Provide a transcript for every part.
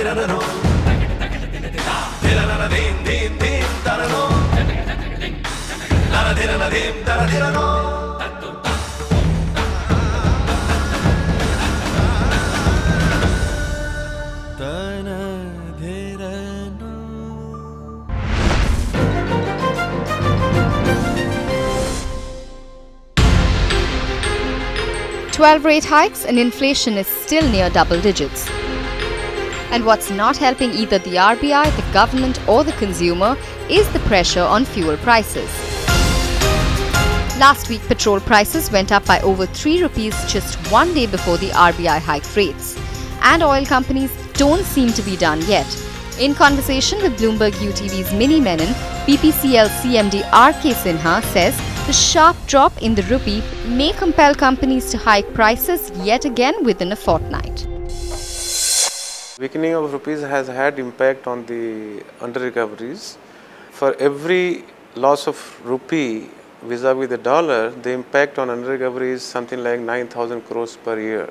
"12 rate hikes and inflation is still near double digits. And what's not helping either the RBI, the government or the consumer is the pressure on fuel prices. Last week, petrol prices went up by over 3 rupees just one day before the RBI hiked rates. And oil companies don't seem to be done yet. In conversation with Bloomberg UTV's Mini Menon, BPCL CMD RK Sinha says the sharp drop in the rupee may compel companies to hike prices yet again within a fortnight. Weakening of rupees has had impact on the under-recoveries. For every loss of rupee vis-a-vis the dollar, the impact on under-recovery is something like 9,000 crores per year.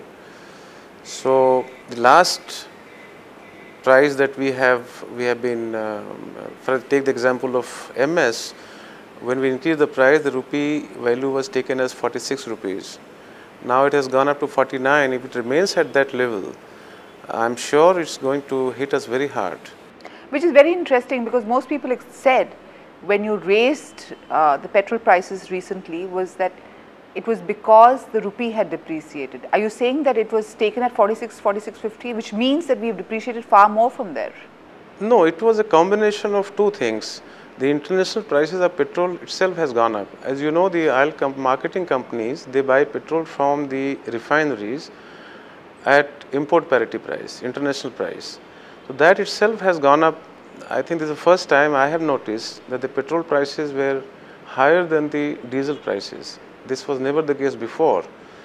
So the last price that we have been, take the example of MS, when we increased the price, the rupee value was taken as 46 rupees. Now it has gone up to 49. If it remains at that level, I'm sure it's going to hit us very hard. Which is very interesting, because most people said when you raised the petrol prices recently was that it was because the rupee had depreciated. Are you saying that it was taken at 46, 46.50, which means that we've depreciated far more from there? No, it was a combination of two things. The international prices of petrol itself has gone up. As you know, the oil marketing companies, they buy petrol from the refineries at import parity price, international price. So that itself has gone up. I think this is the first time I have noticed that the petrol prices were higher than the diesel prices. This was never the case before.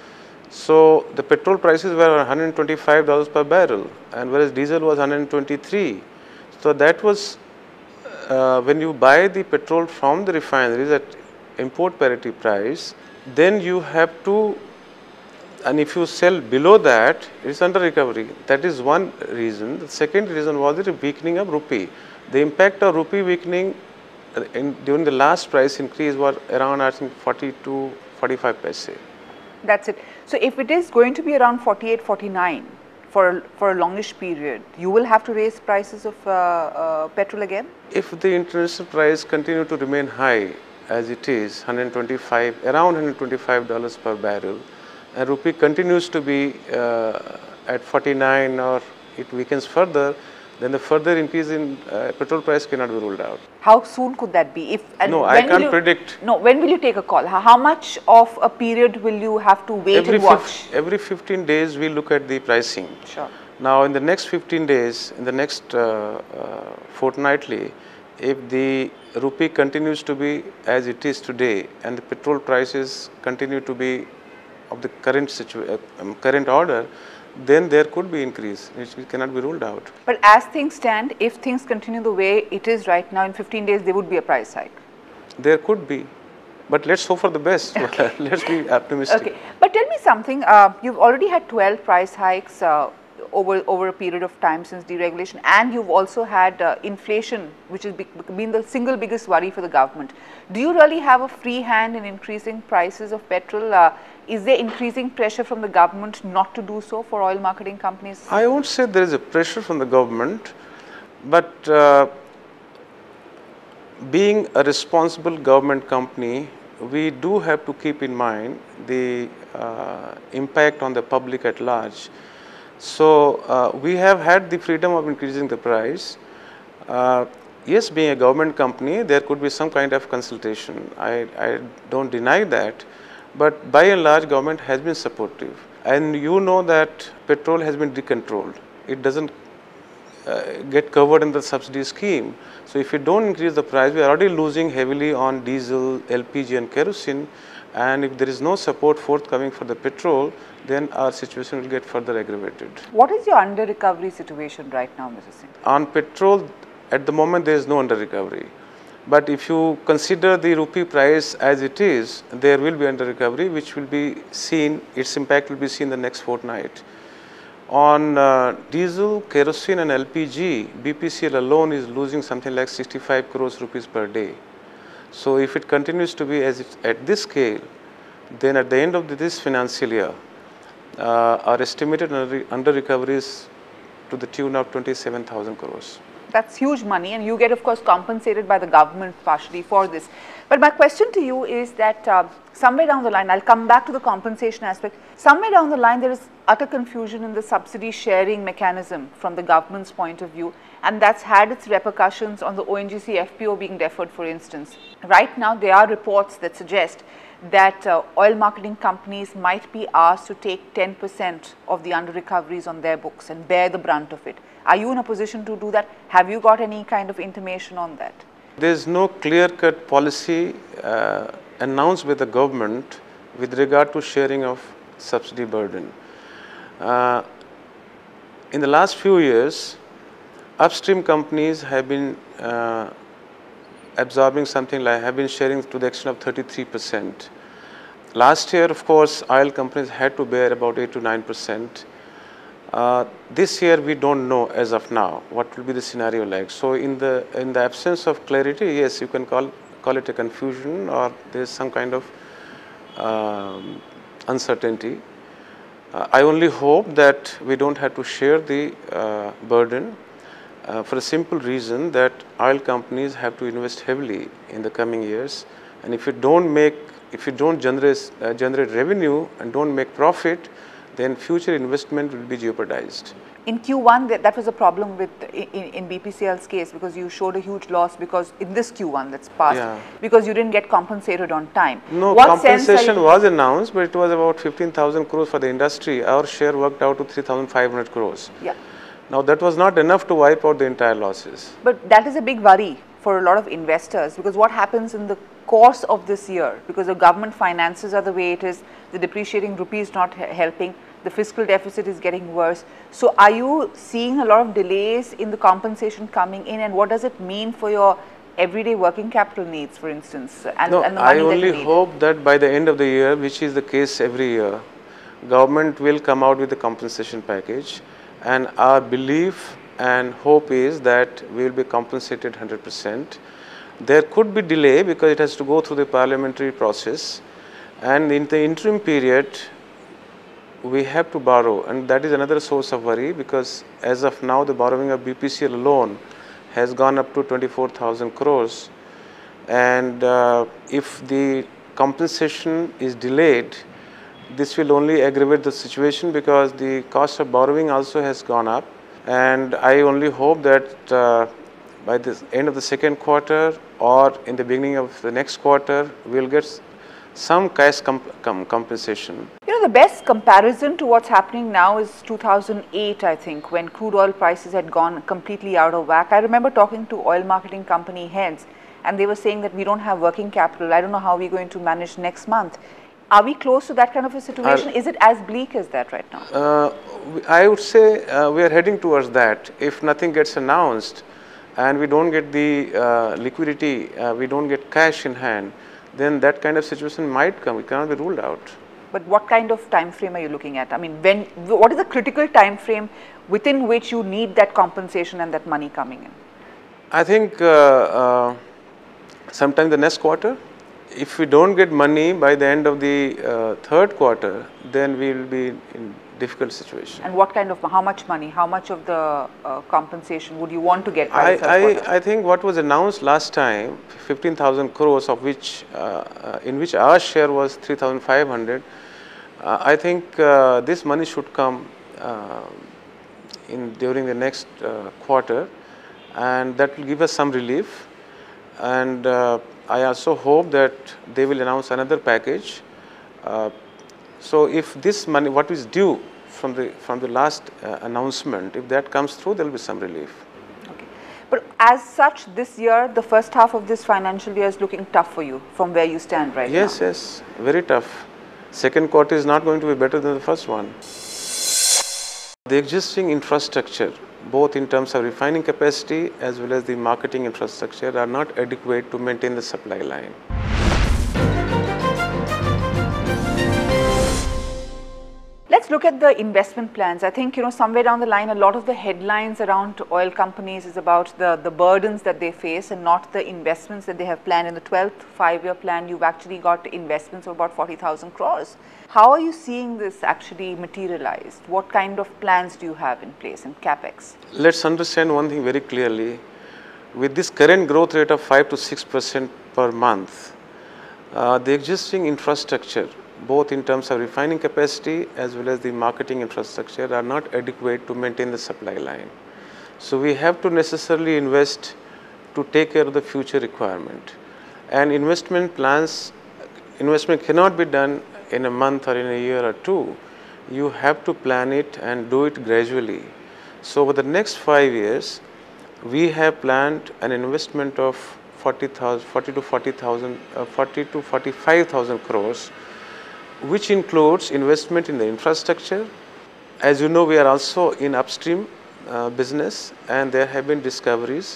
So the petrol prices were $125 per barrel, and whereas diesel was 123. So that was when you buy the petrol from the refineries at import parity price, then you have to, and if you sell below that, it's under recovery. That is one reason. The second reason was the weakening of rupee. The impact of rupee weakening during the last price increase was around, I think, 40 to 45 paise. That's it. So if it is going to be around 48, 49 for a longish period, you will have to raise prices of petrol again? If the international price continue to remain high as it is, around $125 per barrel, and rupee continues to be at 49 or it weakens further, then the further increase in petrol price cannot be ruled out. How soon could that be? No, I can't predict. No, when will you take a call? How much of a period will you have to wait and watch? Every 15 days we look at the pricing. Sure. Now in the next 15 days, in the next fortnightly, if the rupee continues to be as it is today and the petrol prices continue to be of the current order, then there could be increase, which cannot be ruled out. But as things stand, if things continue the way it is right now, in 15 days there would be a price hike. There could be, but let's hope for the best. Okay. Let's be optimistic. Okay, but tell me something. You've already had 12 price hikes over a period of time since deregulation, and you've also had inflation, which has been the single biggest worry for the government. Do you really have a free hand in increasing prices of petrol? Is there increasing pressure from the government not to do so for oil marketing companies? I won't say there is a pressure from the government, but being a responsible government company, we do have to keep in mind the impact on the public at large. So we have had the freedom of increasing the price. Yes, being a government company, there could be some kind of consultation. I don't deny that. But by and large, government has been supportive. And you know that petrol has been decontrolled. It doesn't get covered in the subsidy scheme. So if you don't increase the price, we are already losing heavily on diesel, LPG and kerosene. And if there is no support forthcoming for the petrol, then our situation will get further aggravated. What is your under recovery situation right now, Mr. Singh? On petrol, at the moment there is no under recovery. But if you consider the rupee price as it is, there will be under recovery, which will be seen, its impact will be seen the next fortnight. On diesel, kerosene and LPG, BPCL alone is losing something like 65 crores rupees per day. So if it continues to be as at this scale, then at the end of this financial year, our estimated under recovery is to the tune of 27,000 crores. That's huge money, and you get, of course, compensated by the government partially for this. But my question to you is that somewhere down the line, I'll come back to the compensation aspect, somewhere down the line there is utter confusion in the subsidy sharing mechanism from the government's point of view, and that's had its repercussions on the ONGC FPO being deferred, for instance. Right now, there are reports that suggest that oil marketing companies might be asked to take 10% of the under recoveries on their books and bear the brunt of it. Are you in a position to do that? Have you got any kind of intimation on that? There is no clear-cut policy announced by the government with regard to sharing of subsidy burden. In the last few years, upstream companies have been absorbing something like, have been sharing to the extent of 33%. Last year, of course, oil companies had to bear about 8 to 9%. This year, we don't know as of now what will be the scenario like. So in the absence of clarity, yes, you can call it a confusion, or there is some kind of uncertainty. I only hope that we don't have to share the burden for a simple reason that oil companies have to invest heavily in the coming years, and if you don't generate revenue and don't make profit, then future investment will be jeopardized. In Q1, that was a problem with in BPCL's case, because you showed a huge loss because in this Q1 that's passed, because you didn't get compensated on time. No, compensation was announced, but it was about 15,000 crores for the industry. Our share worked out to 3,500 crores. Yeah. Now that was not enough to wipe out the entire losses. But that is a big worry for a lot of investors, because what happens in the course of this year, because the government finances are the way it is, the depreciating rupee is not helping, the fiscal deficit is getting worse. So are you seeing a lot of delays in the compensation coming in, and what does it mean for your everyday working capital needs, for instance? And the money I only hope that by the end of the year, which is the case every year, government will come out with a compensation package, and our belief and hope is that we will be compensated 100%. There could be delay because it has to go through the parliamentary process, and in the interim period we have to borrow, and that is another source of worry, because as of now the borrowing of BPCL alone has gone up to 24,000 crores, and if the compensation is delayed, this will only aggravate the situation, because the cost of borrowing also has gone up. And I only hope that by the end of the second quarter or in the beginning of the next quarter, we will get some cash compensation. You know, the best comparison to what's happening now is 2008, I think, when crude oil prices had gone completely out of whack. I remember talking to oil marketing company heads, and they were saying that we don't have working capital. I don't know how we're going to manage next month. Are we close to that kind of a situation? Is it as bleak as that right now? I would say we are heading towards that. If nothing gets announced and we don't get the liquidity, we don't get cash in hand, then that kind of situation might come. It cannot be ruled out. But what kind of time frame are you looking at? I mean, what is the critical time frame within which you need that compensation and that money coming in? I think sometime the next quarter. If we don't get money by the end of the third quarter, then we will be in difficult situation. And what kind of, how much money, how much of the compensation would you want to get by the third quarter? I think what was announced last time, 15,000 crores, of which in which our share was 3,500. I think this money should come during the next quarter, and that will give us some relief. And I also hope that they will announce another package. So if this money, what is due from the last announcement, if that comes through, there will be some relief. Okay. But as such, this year, the first half of this financial year is looking tough for you from where you stand right now. Yes, very tough. Second quarter is not going to be better than the first one. The existing infrastructure, both in terms of refining capacity as well as the marketing infrastructure, are not adequate to maintain the supply line. Let's look at the investment plans. I think, somewhere down the line, a lot of the headlines around oil companies is about the burdens that they face and not the investments that they have planned. In the 12th five-year plan, you've actually got investments of about 40,000 crores. How are you seeing this actually materialized? What kind of plans do you have in place in CapEx? Let's understand one thing very clearly. With this current growth rate of 5 to 6% per month, the existing infrastructure, both in terms of refining capacity as well as the marketing infrastructure, are not adequate to maintain the supply line. So we have to necessarily invest to take care of the future requirement. And investment cannot be done in a month or in a year or two. You have to plan it and do it gradually. So over the next 5 years, we have planned an investment of 40 to 45,000 crores, which includes investment in the infrastructure. As you know, we are also in upstream business, and there have been discoveries.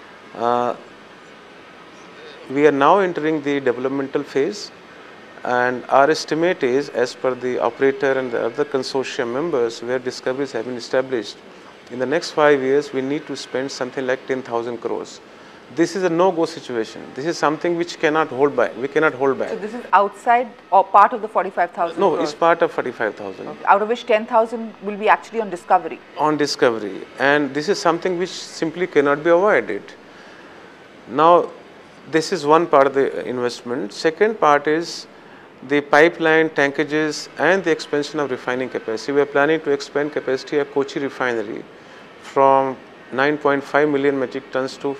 We are now entering the developmental phase, and our estimate is, as per the operator and the other consortium members where discoveries have been established, in the next 5 years we need to spend something like 10,000 crores. This is a no-go situation. This is something which cannot hold back. We cannot hold back. So this is outside or part of the 45,000? No, it's part of 45,000. Okay. Out of which 10,000 will be actually on discovery? On discovery. And this is something which simply cannot be avoided. Now, this is one part of the investment. Second part is the pipeline, tankages and the expansion of refining capacity. We are planning to expand capacity of Kochi refinery from 9.5 million metric tons to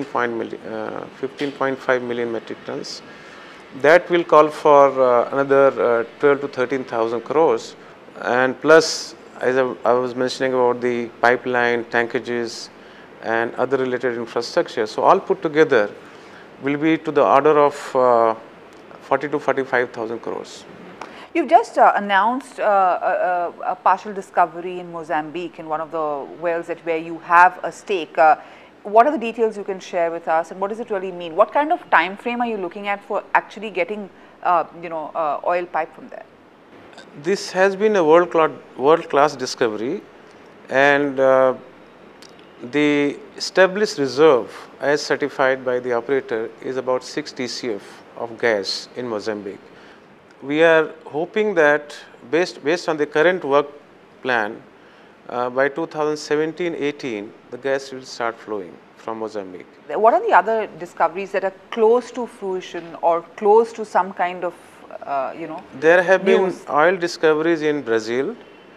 15.5 million metric tons. That will call for another 12 to 13,000 crores, and plus, as I was mentioning about the pipeline, tankages and other related infrastructure. So all put together will be to the order of 40 to 45,000 crores. You've just announced a partial discovery in Mozambique in one of the wells where you have a stake. What are the details you can share with us, and what does it really mean? What kind of time frame are you looking at for actually getting, oil pipe from there? This has been a world-class discovery, and the established reserve, as certified by the operator, is about 6 TCF of gas in Mozambique. We are hoping that based on the current work plan, by 2017-18, the gas will start flowing from Mozambique. What are the other discoveries that are close to fruition or close to some kind of, There have news? been oil discoveries in Brazil,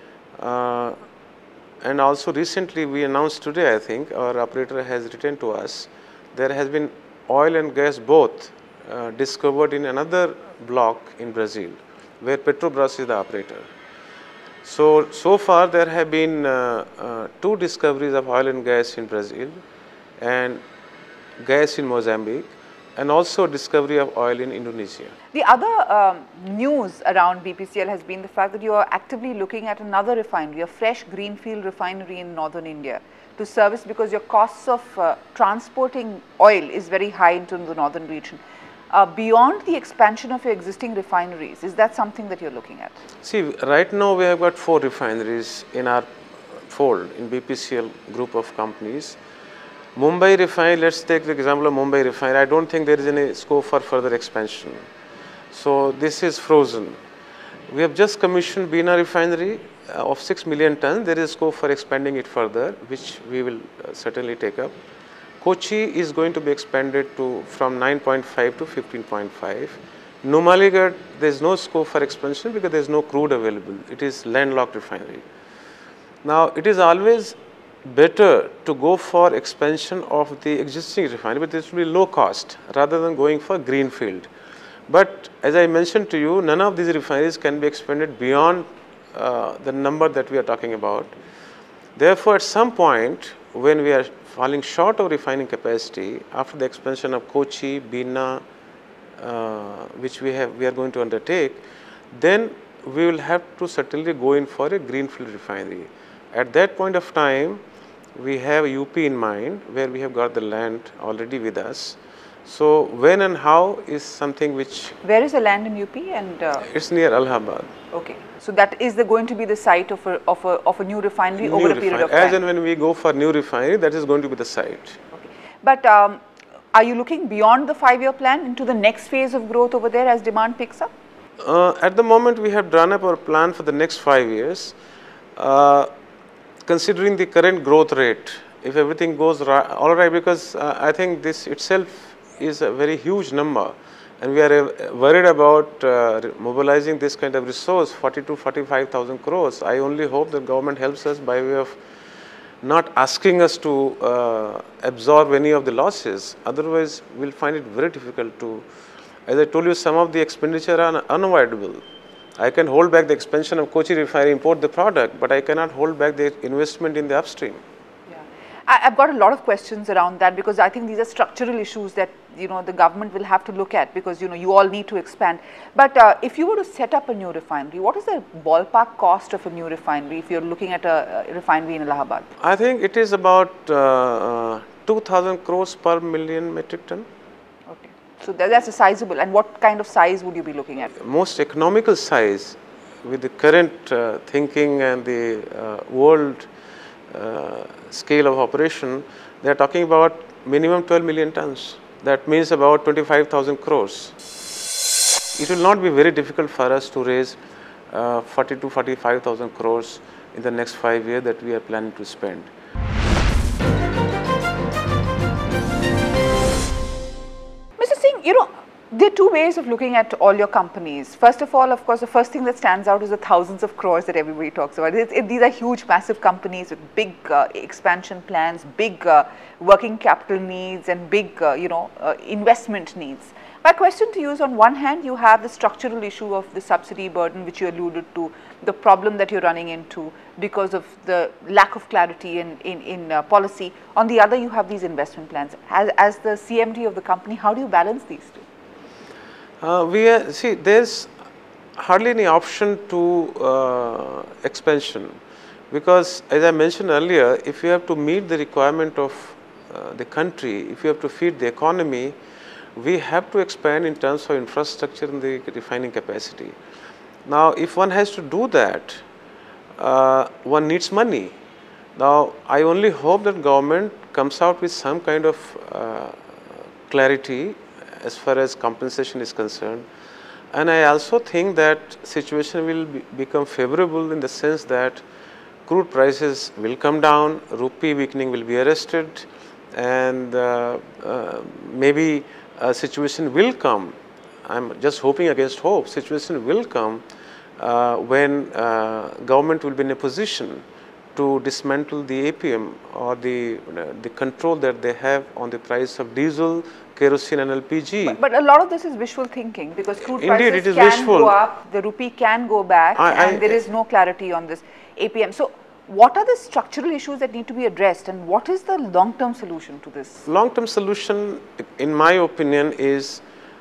and also recently we announced today, I think, our operator has written to us, there has been oil and gas both discovered in another block in Brazil, where Petrobras is the operator. So far there have been 2 discoveries of oil and gas in Brazil and gas in Mozambique, and also discovery of oil in Indonesia. The other news around BPCL has been the fact that you are actively looking at another refinery, a fresh greenfield refinery in northern India to service, because your costs of transporting oil is very high into the northern region. Beyond the expansion of your existing refineries, is that something that you're looking at? See, right now we have got 4 refineries in our fold in BPCL group of companies. Mumbai refinery, let's take the example of Mumbai refinery. I don't think there is any scope for further expansion. So this is frozen. We have just commissioned Bina refinery of 6 million tons. There is scope for expanding it further, which we will certainly take up. Kochi is going to be expanded from 9.5 to 15.5. Numaligarh, there is no scope for expansion because there is no crude available. It is landlocked refinery. Now, it is always better to go for expansion of the existing refinery, but this will be low cost rather than going for greenfield. But as I mentioned to you, none of these refineries can be expanded beyond the number that we are talking about. Therefore, at some point when we are falling short of refining capacity after the expansion of Kochi, Bina, which we are going to undertake, then we will have to certainly go in for a greenfield refinery. At that point of time, we have UP in mind, where we have got the land already with us. So when and how is something which… Where is the land in UP? And it's near Allahabad. okay, so that is going to be the site of a new refinery over a period of time. As and when we go for new refinery, that is going to be the site. Okay. But are you looking beyond the 5-year plan into the next phase of growth over there as demand picks up? At the moment, we have drawn up our plan for the next 5 years. Considering the current growth rate, if everything goes all right, because I think this itself is a very huge number, and we are worried about mobilizing this kind of resource, 40 to 45,000 crores. I only hope the government helps us by way of not asking us to absorb any of the losses. Otherwise, we'll find it very difficult to… As I told you, some of the expenditure are unavoidable. I can hold back the expansion of Kochi refinery, import the product, but I cannot hold back the investment in the upstream. Yeah, I've got a lot of questions around that, because I think these are structural issues that the government will have to look at, because you all need to expand. But if you were to set up a new refinery, what is the ballpark cost of a new refinery if you're looking at a refinery in Allahabad? I think it is about 2,000 crores per million metric ton. Okay, so that's a sizable. And what kind of size would you be looking at? Most economical size with the current thinking and the world scale of operation, they are talking about minimum 12 million tons. That means about 25,000 crores. It will not be very difficult for us to raise 40 to 45,000 crores in the next 5 years that we are planning to spend. Mr. Singh, there are two ways of looking at all your companies. First of all, of course, the first thing that stands out is the thousands of crores that everybody talks about. These are huge, massive companies with big expansion plans, big working capital needs, and big, investment needs. My question to you is, on one hand, you have the structural issue of the subsidy burden, which you alluded to, the problem that you're running into because of the lack of clarity in policy. On the other, you have these investment plans. As the CMD of the company, how do you balance these two? See, there's hardly any option to expansion, because as I mentioned earlier, if you have to meet the requirement of the country, if you have to feed the economy, we have to expand in terms of infrastructure and the refining capacity. Now, if one has to do that, one needs money. Now, I only hope that government comes out with some kind of clarity as far as compensation is concerned. And I also think that situation will become favorable in the sense that crude prices will come down, rupee weakening will be arrested, and maybe a situation will come. I'm just hoping against hope. Situation will come when government will be in a position to dismantle the APM or the control that they have on the price of diesel, kerosene and LPG. But a lot of this is wishful thinking, because crude Indeed, prices it is can wishful. go up, the rupee can go back, and there is no clarity on this APM. So, what are the structural issues that need to be addressed, and what is the long-term solution to this? Long-term solution, in my opinion, is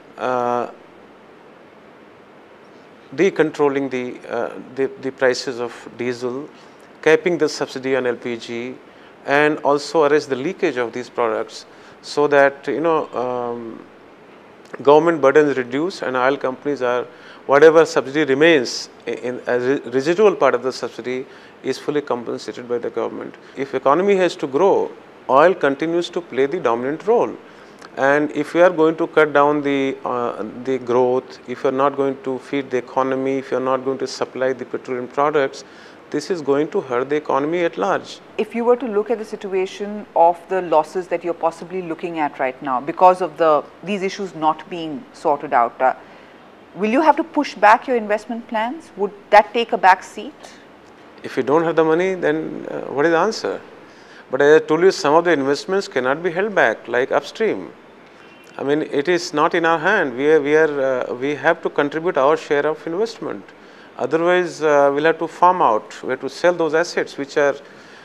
decontrolling the prices of diesel, capping the subsidy on LPG, and also arrest the leakage of these products, so that government burden is reduced and oil companies are, whatever subsidy remains in a residual part of the subsidy is fully compensated by the government. If economy has to grow, oil continues to play the dominant role. And if you are going to cut down the growth, if you are not going to feed the economy, if you are not going to supply the petroleum products, this is going to hurt the economy at large. If you were to look at the situation of the losses that you're possibly looking at right now because of these issues not being sorted out, will you have to push back your investment plans? Would that take a back seat? If you don't have the money, then what is the answer? But as I told you, some of the investments cannot be held back, like upstream. I mean, it is not in our hand. We have to contribute our share of investment. Otherwise, we'll have to farm out. We have to sell those assets which are,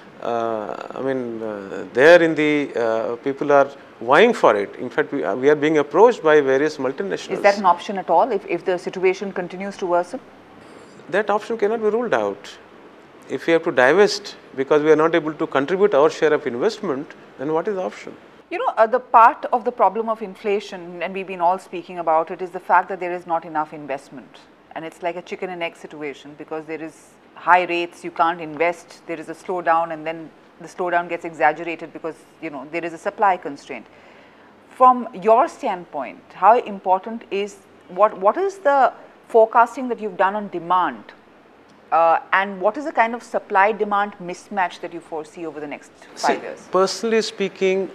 there in the, people are vying for it. In fact, we are being approached by various multinationals. Is that an option at all if the situation continues to worsen? That option cannot be ruled out. If we have to divest because we are not able to contribute our share of investment, then what is the option? You know, the part of the problem of inflation, and we've been all speaking about it, is the fact that there is not enough investment. And it's like a chicken and egg situation, because there is high rates, you can't invest, there is a slowdown, and then the slowdown gets exaggerated because, you know, there is a supply constraint. From your standpoint, how important is, what is the forecasting that you've done on demand? And what is the kind of supply-demand mismatch that you foresee over the next 5 years? Personally speaking,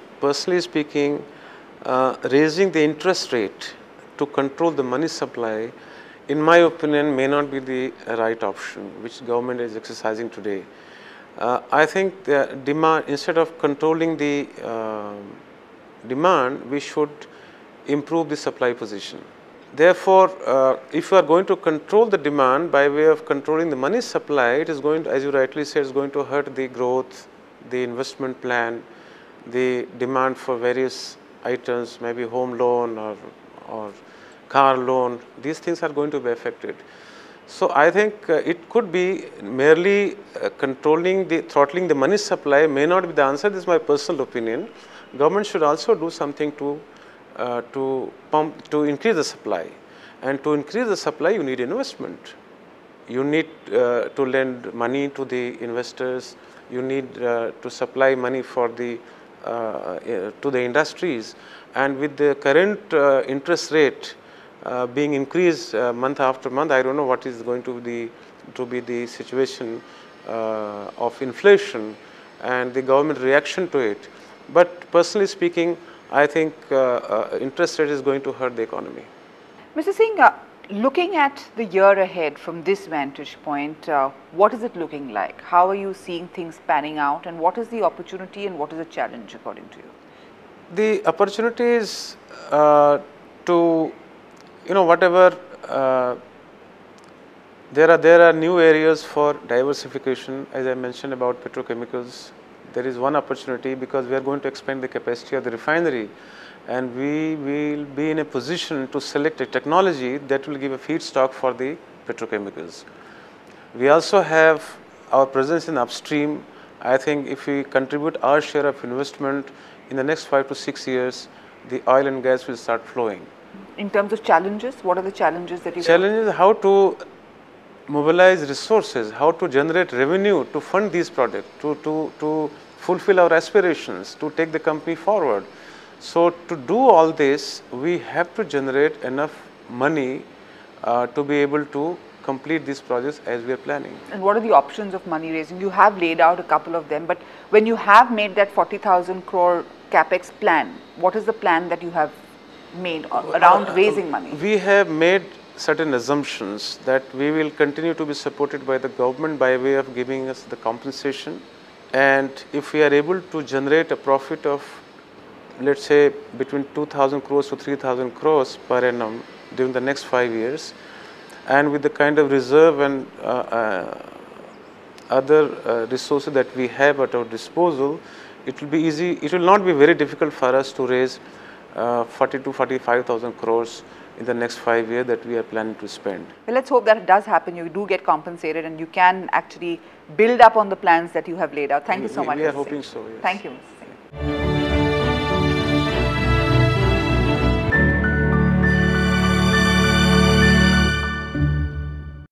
raising the interest rate to control the money supply, in my opinion, may not be the right option, which government is exercising today. I think the demand, instead of controlling the demand, we should improve the supply position. Therefore, if you are going to control the demand by way of controlling the money supply, it is going to, as you rightly said, is going to hurt the growth, the investment plan, the demand for various items, maybe home loan or car loan. These things are going to be affected. So I think it could be merely throttling the money supply may not be the answer. This is my personal opinion. Government should also do something to increase the supply, and to increase the supply you need investment. You need to lend money to the investors. You need to supply money for the to the industries, and with the current interest rate being increased month after month, I don't know what is going to be the situation of inflation and the government reaction to it. But personally speaking, I think interest rate is going to hurt the economy. Mr. Singh, looking at the year ahead from this vantage point, what is it looking like? How are you seeing things panning out, and what is the opportunity and what is the challenge according to you? The opportunity is to, you know, whatever there are new areas for diversification. As I mentioned about petrochemicals, there is one opportunity because we are going to expand the capacity of the refinery, and we will be in a position to select a technology that will give a feedstock for the petrochemicals. We also have our presence in upstream. I think if we contribute our share of investment in the next 5 to 6 years, the oil and gas will start flowing. In terms of challenges, what are the challenges that you have? Challenges how to mobilize resources, how to generate revenue to fund these projects, to fulfill our aspirations, to take the company forward. So to do all this, we have to generate enough money to be able to complete these projects as we are planning. And what are the options of money raising? You have laid out a couple of them, but when you have made that 40,000 crore capex plan, what is the plan that you have made around raising money? We have made certain assumptions that we will continue to be supported by the government by way of giving us the compensation, and if we are able to generate a profit of, let's say, between 2,000 crores to 3,000 crores per annum during the next 5 years, and with the kind of reserve and other resources that we have at our disposal, it will be easy. It will not be very difficult for us to raise 40 to 45,000 crores in the next 5 years that we are planning to spend. Well, let's hope that it does happen. You do get compensated and you can actually build up on the plans that you have laid out. Thank you so much. We are hoping so, yes. Thank you, Mr. Singh.